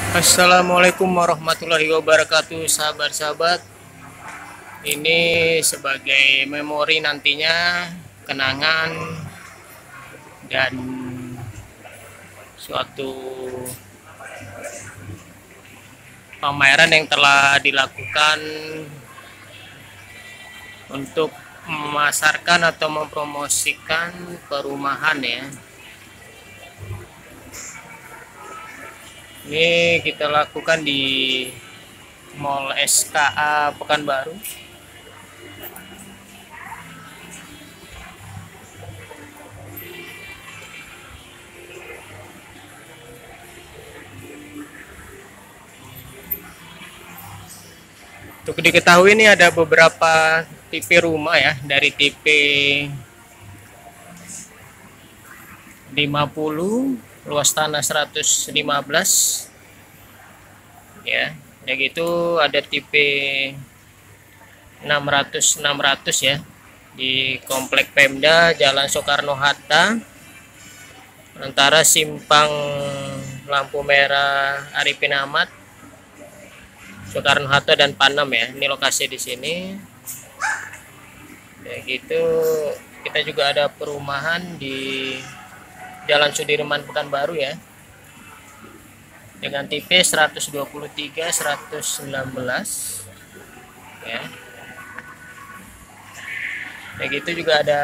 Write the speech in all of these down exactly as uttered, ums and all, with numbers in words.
Assalamualaikum warahmatullahi wabarakatuh, sahabat-sahabat. Ini sebagai memori nantinya, kenangan dan suatu pameran yang telah dilakukan untuk memasarkan atau mempromosikan perumahan ya. Ini kita lakukan di Mall S K A Pekanbaru. Untuk diketahui ini ada beberapa tipe rumah ya, dari tipe lima puluh, luas tanah seratus lima belas ya. Ya gitu, ada tipe enam ratus enam ratus ya, di Komplek Pemda Jalan Soekarno Hatta antara simpang lampu merah Arifin Ahmad, Soekarno Hatta dan Panam ya. Ini lokasi di sini. Ya gitu, kita juga ada perumahan di Jalan Sudirman Pekanbaru ya, dengan tipe seratus dua puluh tiga seratus sembilan belas ya. Kayak gitu juga ada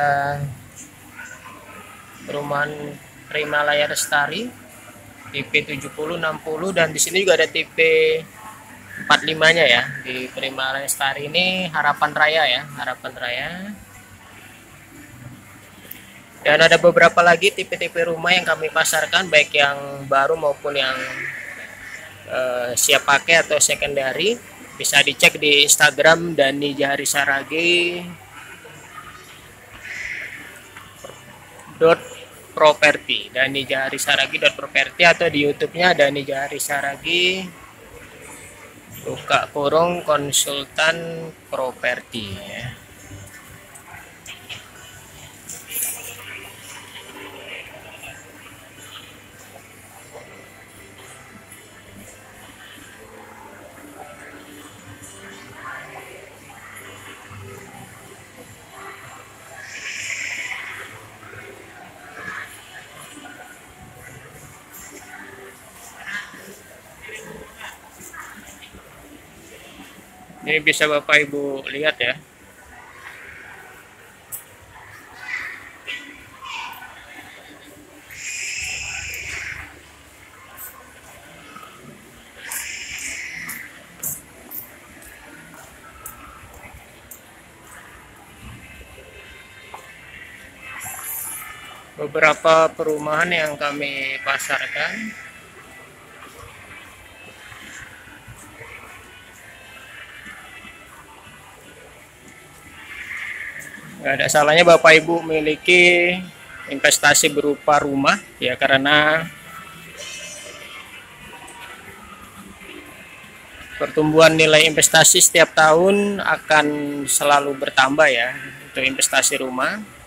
perumahan Primalaya Lestari tipe tujuh puluh enam puluh, dan di sini juga ada tipe empat puluh lima nya ya. Di Primalaya Lestari ini Harapan Raya ya, Harapan Raya. Dan ada beberapa lagi tipe-tipe rumah yang kami pasarkan, baik yang baru maupun yang uh, siap pakai atau secondary. Bisa dicek di Instagram Dani Jahari Saragi dot property, Dani Jahari Saragi dot property, atau di YouTube-nya Dani Jahari Saragi buka kurung konsultan properti ya. Ini bisa Bapak Ibu lihat ya. Beberapa perumahan yang kami pasarkan. Nggak ada salahnya Bapak Ibu memiliki investasi berupa rumah ya, karena pertumbuhan nilai investasi setiap tahun akan selalu bertambah ya untuk investasi rumah.